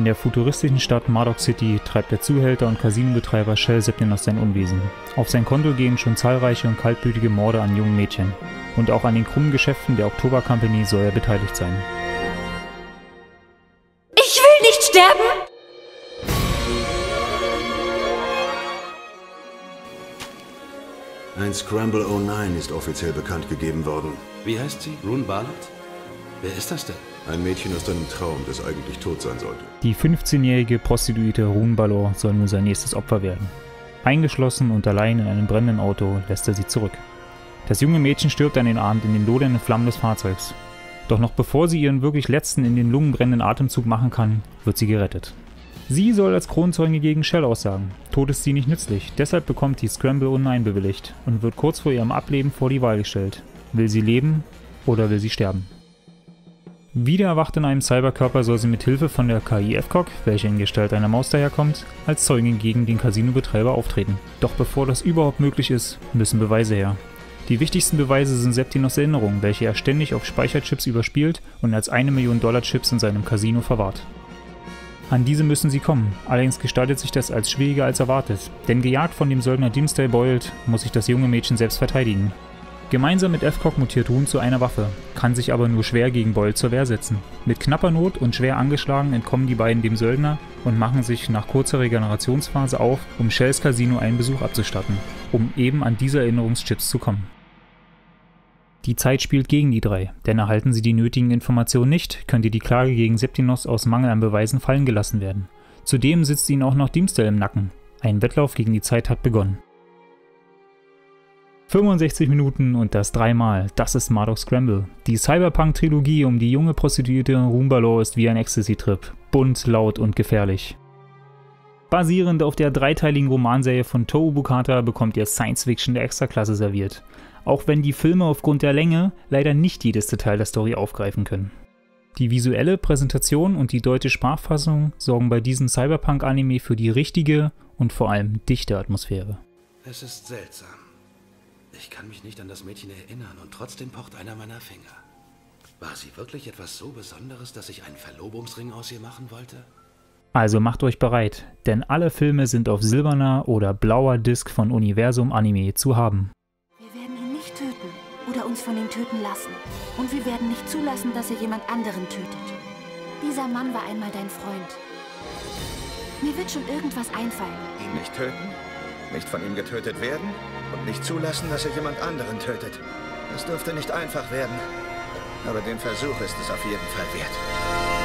In der futuristischen Stadt Marduk City treibt der Zuhälter und Casinobetreiber Shel Septinos sein Unwesen. Auf sein Konto gehen schon zahlreiche und kaltblütige Morde an jungen Mädchen. Und auch an den krummen Geschäften der Oktober Company soll er beteiligt sein. Ich will nicht sterben! Ein Scramble 09 ist offiziell bekannt gegeben worden. Wie heißt sie? Rune Ballard? Wer ist das denn? Ein Mädchen aus deinem Traum, das eigentlich tot sein sollte. Die 15-jährige Prostituierte Rune Ballard soll nun sein nächstes Opfer werden. Eingeschlossen und allein in einem brennenden Auto lässt er sie zurück. Das junge Mädchen stirbt an den Abend in den lodernden Flammen des Fahrzeugs. Doch noch bevor sie ihren wirklich letzten in den Lungen brennenden Atemzug machen kann, wird sie gerettet. Sie soll als Kronzeuge gegen Shel aussagen. Tod ist sie nicht nützlich, deshalb bekommt die Scramble 09 bewilligt und wird kurz vor ihrem Ableben vor die Wahl gestellt. Will sie leben oder will sie sterben? Wieder erwacht in einem Cyberkörper soll sie mit Hilfe von der KI FCOG, welche in Gestalt einer Maus daherkommt, als Zeugin gegen den Casinobetreiber auftreten. Doch bevor das überhaupt möglich ist, müssen Beweise her. Die wichtigsten Beweise sind Septinos Erinnerungen, welche er ständig auf Speicherchips überspielt und als $1 Million Chips in seinem Casino verwahrt. An diese müssen sie kommen, allerdings gestaltet sich das als schwieriger als erwartet, denn gejagt von dem Söldner Dimmsdale Boyd muss sich das junge Mädchen selbst verteidigen. Gemeinsam mit FCOG mutiert Rune zu einer Waffe, kann sich aber nur schwer gegen Boyd zur Wehr setzen. Mit knapper Not und schwer angeschlagen entkommen die beiden dem Söldner und machen sich nach kurzer Regenerationsphase auf, um Shels Casino einen Besuch abzustatten, um eben an diese Erinnerungschips zu kommen. Die Zeit spielt gegen die drei, denn erhalten sie die nötigen Informationen nicht, könnte die Klage gegen Septinos aus Mangel an Beweisen fallen gelassen werden. Zudem sitzt ihnen auch noch Dimmsdale im Nacken. Ein Wettlauf gegen die Zeit hat begonnen. 65 Minuten und das dreimal, das ist Marduk Scramble. Die Cyberpunk-Trilogie um die junge Prostituierte Rune Ballard ist wie ein Ecstasy-Trip. Bunt, laut und gefährlich. Basierend auf der dreiteiligen Romanserie von Toru Bukata bekommt ihr Science-Fiction der Extraklasse serviert. Auch wenn die Filme aufgrund der Länge leider nicht jedes Detail der Story aufgreifen können. Die visuelle Präsentation und die deutsche Sprachfassung sorgen bei diesem Cyberpunk-Anime für die richtige und vor allem dichte Atmosphäre. Es ist seltsam. Ich kann mich nicht an das Mädchen erinnern und trotzdem pocht einer meiner Finger. War sie wirklich etwas so Besonderes, dass ich einen Verlobungsring aus ihr machen wollte? Also macht euch bereit, denn alle Filme sind auf silberner oder blauer Disc von Universum Anime zu haben. Wir werden ihn nicht töten oder uns von ihm töten lassen. Und wir werden nicht zulassen, dass er jemand anderen tötet. Dieser Mann war einmal dein Freund. Mir wird schon irgendwas einfallen. Ihn nicht töten? Nicht von ihm getötet werden? Und nicht zulassen, dass er jemand anderen tötet. Das dürfte nicht einfach werden. Aber den Versuch ist es auf jeden Fall wert.